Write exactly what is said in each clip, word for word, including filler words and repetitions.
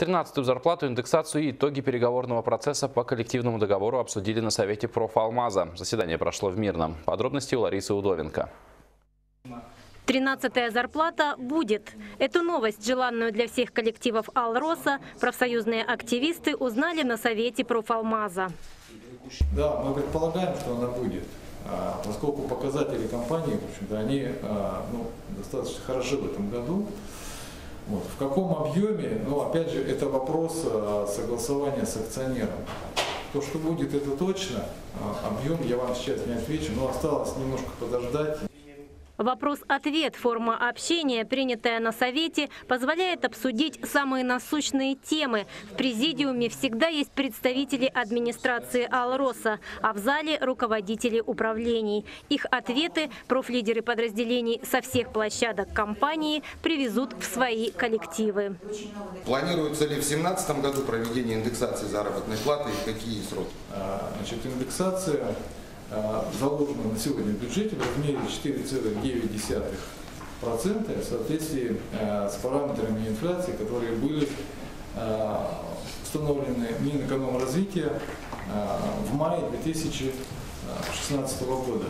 тринадцатую зарплату, индексацию и итоги переговорного процесса по коллективному договору обсудили на Совете Профалмаза. Заседание прошло в Мирном. Подробности у Ларисы Удовенко. тринадцатая зарплата будет. Эту новость, желанную для всех коллективов Алроса, профсоюзные активисты узнали на Совете Профалмаза. Да, мы предполагаем, что она будет, поскольку показатели компании, в общем-то, они ну, достаточно хороши в этом году. Вот. В каком объеме, ну, опять же, это вопрос согласования с акционером. То, что будет, это точно. Объем я вам сейчас не отвечу, но осталось немножко подождать. Вопрос-ответ, форма общения, принятая на Совете, позволяет обсудить самые насущные темы. В президиуме всегда есть представители администрации Алроса, а в зале руководители управлений. Их ответы профлидеры подразделений со всех площадок компании привезут в свои коллективы. Планируется ли в две тысячи семнадцатом году проведение индексации заработной платы и какие сроки? Значит, индексация заложено на сегодня в бюджете в размере четыре целых девять десятых процента в соответствии с параметрами инфляции, которые были установлены Минэкономразвития в мае две тысячи шестнадцатого года.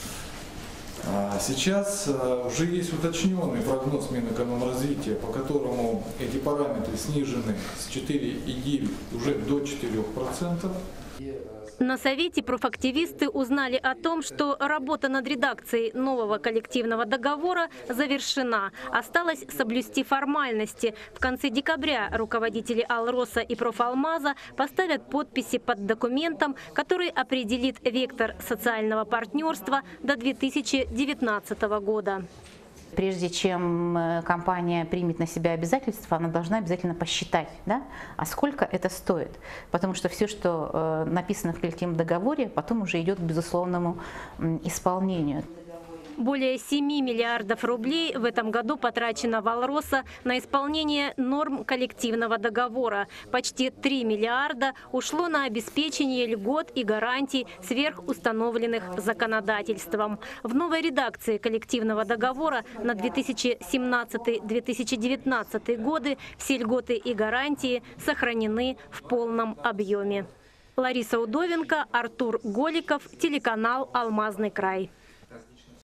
Сейчас уже есть уточненный прогноз Минэкономразвития, по которому эти параметры снижены с четырёх целых девять десятых уже до четырёх процентов. На Совете профактивисты узнали о том, что работа над редакцией нового коллективного договора завершена. Осталось соблюсти формальности. В конце декабря руководители Алроса и Профалмаза поставят подписи под документом, который определит вектор социального партнерства до две тысячи девятнадцатого года. Прежде чем компания примет на себя обязательства, она должна обязательно посчитать, да, а сколько это стоит. Потому что все, что написано в коллективном договоре, потом уже идет к безусловному исполнению. Более семи миллиардов рублей в этом году потрачено в Алроса на исполнение норм коллективного договора. Почти три миллиарда ушло на обеспечение льгот и гарантий, сверхустановленных законодательством. В новой редакции коллективного договора на две тысячи семнадцатый — две тысячи девятнадцатый годы все льготы и гарантии сохранены в полном объеме. Лариса Удовенко, Артур Голиков, телеканал «Алмазный край».